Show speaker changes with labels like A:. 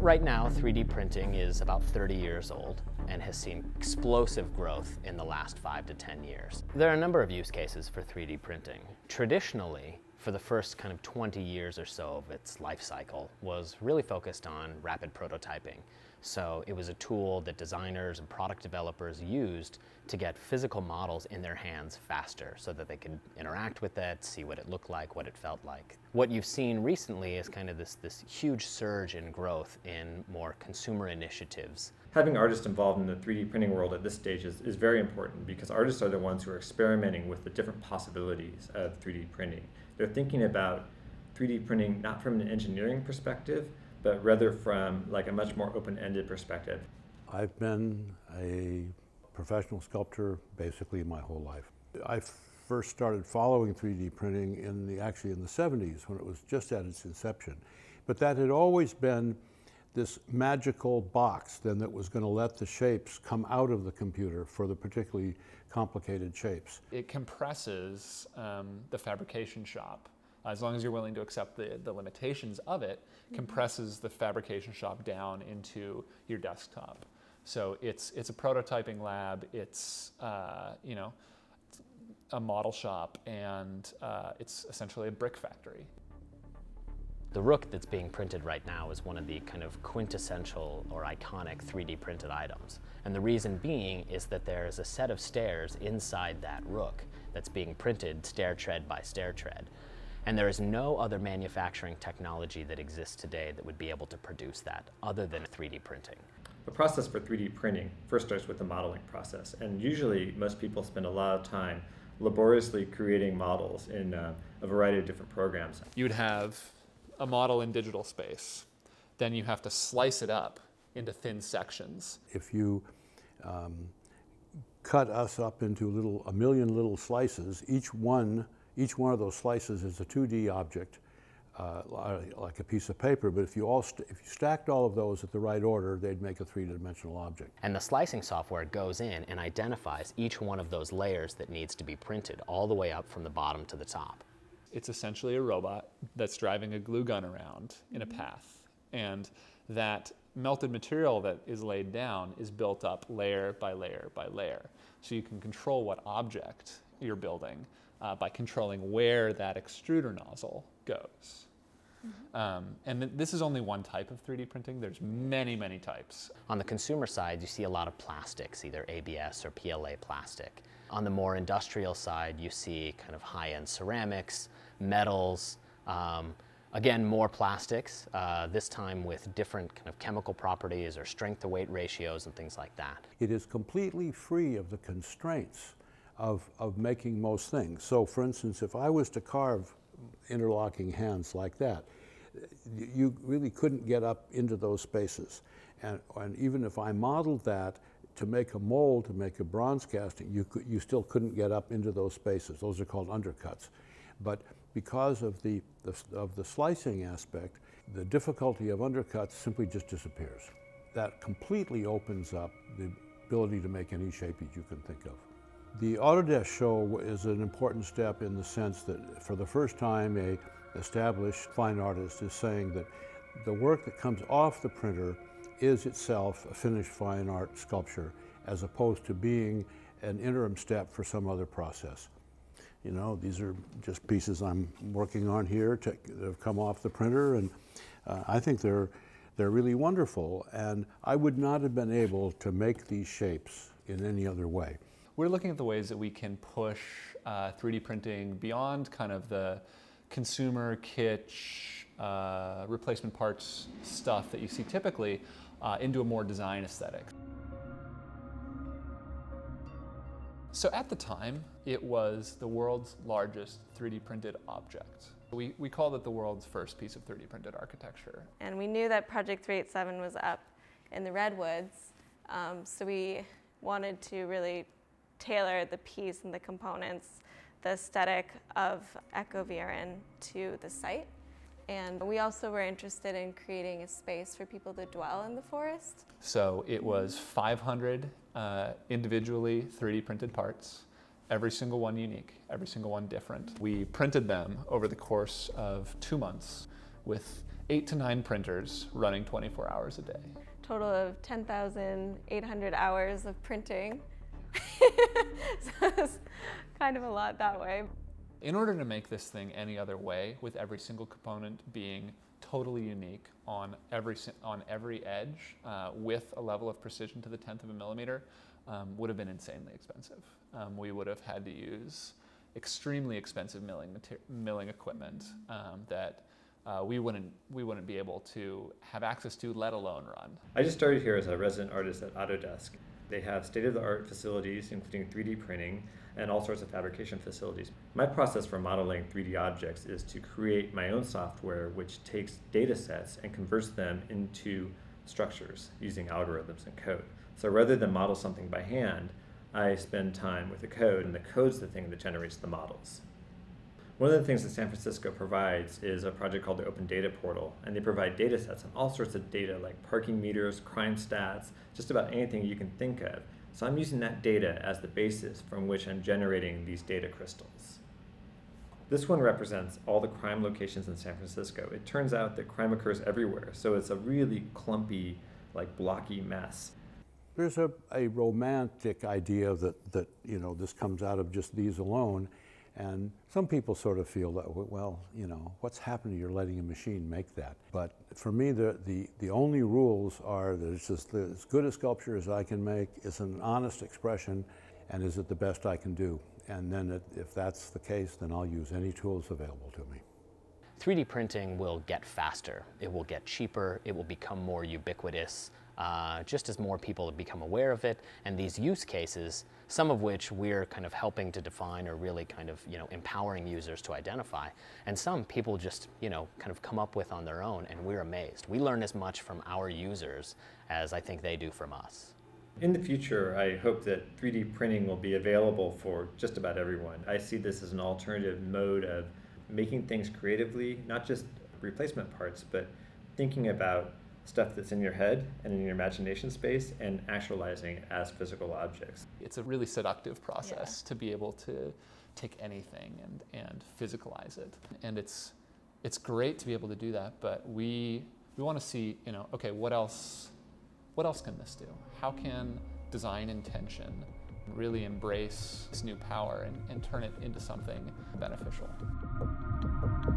A: Right now, 3D printing is about 30 years old and has seen explosive growth in the last 5 to 10 years. There are a number of use cases for 3D printing. Traditionally, for the first kind of 20 years or so of its life cycle, was really focused on rapid prototyping. So it was a tool that designers and product developers used to get physical models in their hands faster so that they could interact with it, see what it looked like, what it felt like. What you've seen recently is kind of this huge surge in growth in more consumer initiatives.
B: Having artists involved in the 3D printing world at this stage is very important, because artists are the ones who are experimenting with the different possibilities of 3D printing. They're thinking about 3D printing not from an engineering perspective, but rather from like a much more open-ended perspective.
C: I've been a professional sculptor basically my whole life. I first started following 3D printing actually in the 70s, when it was just at its inception. But that had always been this magical box then that was going to let the shapes come out of the computer for the particularly complicated shapes.
D: It compresses the fabrication shop. As long as you're willing to accept the limitations of it, compresses the fabrication shop down into your desktop. So it's a prototyping lab, it's you know, a model shop, and it's essentially a brick factory.
A: The Rook that's being printed right now is one of the kind of quintessential or iconic 3D printed items. And the reason being is that there is a set of stairs inside that Rook that's being printed stair tread by stair tread. And there is no other manufacturing technology that exists today that would be able to produce that other than 3D printing.
B: The process for 3D printing first starts with the modeling process, and usually most people spend a lot of time laboriously creating models in a variety of different programs.
D: You would have a model in digital space. Then you have to slice it up into thin sections.
C: If you cut us up into a million little slices, each one of those slices is a 2D object, like a piece of paper, but if you stacked all of those at the right order, they'd make a three-dimensional object.
A: And the slicing software goes in and identifies each one of those layers that needs to be printed all the way up from the bottom to the top.
D: It's essentially a robot that's driving a glue gun around in a path, and that melted material that is laid down is built up layer by layer by layer. So you can control what object you're building by controlling where that extruder nozzle goes. And this is only one type of 3D printing. There's many, many types.
A: On the consumer side, you see a lot of plastics, either ABS or PLA plastic. On the more industrial side, you see kind of high-end ceramics, metals, again, more plastics, this time with different kind of chemical properties or strength-to-weight ratios and things like that.
C: It is completely free of the constraints of making most things. So, for instance, if I was to carve interlocking hands like that, you really couldn't get up into those spaces. And even if I modeled that to make a mold, to make a bronze casting, you still couldn't get up into those spaces. Those are called undercuts. But because of the slicing aspect, the difficulty of undercuts simply just disappears. That completely opens up the ability to make any shape that you can think of. The Autodesk show is an important step in the sense that for the first time an established fine artist is saying that the work that comes off the printer is itself a finished fine art sculpture, as opposed to being an interim step for some other process. You know, these are just pieces I'm working on here that have come off the printer, and I think they're really wonderful, and I would not have been able to make these shapes in any other way.
D: We're looking at the ways that we can push 3D printing beyond kind of the consumer kitsch, replacement parts stuff that you see typically into a more design aesthetic. So at the time, it was the world's largest 3D printed object. We called it the world's first piece of 3D printed architecture.
E: And we knew that Project 387 was up in the Redwoods, so we wanted to really tailor the piece and the components, the aesthetic of Echoviren to the site. And we also were interested in creating a space for people to dwell in the forest.
D: So it was 500 individually 3D printed parts, every single one unique, every single one different. We printed them over the course of 2 months with 8 to 9 printers running 24 hours a day.
E: Total of 10,800 hours of printing. So it's kind of a lot that way.
D: In order to make this thing any other way, with every single component being totally unique on every edge, with a level of precision to the 10th of a millimeter, would have been insanely expensive. We would have had to use extremely expensive milling equipment that we wouldn't be able to have access to, let alone run.
B: I just started here as a resident artist at Autodesk. They have state-of-the-art facilities, including 3D printing and all sorts of fabrication facilities. My process for modeling 3D objects is to create my own software which takes data sets and converts them into structures using algorithms and code. So rather than model something by hand, I spend time with the code, and the code's the thing that generates the models. One of the things that San Francisco provides is a project called the Open Data Portal, and they provide data sets on all sorts of data like parking meters, crime stats, just about anything you can think of. So I'm using that data as the basis from which I'm generating these data crystals. This one represents all the crime locations in San Francisco. It turns out that crime occurs everywhere, so it's a really clumpy, like blocky mess.
C: There's a romantic idea that you know, this comes out of just these alone. And some people sort of feel that, well, you know, what's happening? You're letting a machine make that. But for me, the only rules are that it's just as good a sculpture as I can make, it's an honest expression, and is it the best I can do? And then if that's the case, then I'll use any tools available to me.
A: 3D printing will get faster, it will get cheaper, it will become more ubiquitous, just as more people have become aware of it, and these use cases, some of which we're kind of helping to define or really kind of, you know, empowering users to identify, and some people just, you know, kind of come up with on their own, and we're amazed. We learn as much from our users as I think they do from us.
B: In the future, I hope that 3D printing will be available for just about everyone. I see this as an alternative mode of making things creatively, not just replacement parts, but thinking about stuff that's in your head and in your imagination space and actualizing it as physical objects.
D: It's a really seductive process to be able to take anything and physicalize it. And it's great to be able to do that, but we want to see, you know, okay, what else can this do? How can design intention really embrace this new power and turn it into something beneficial?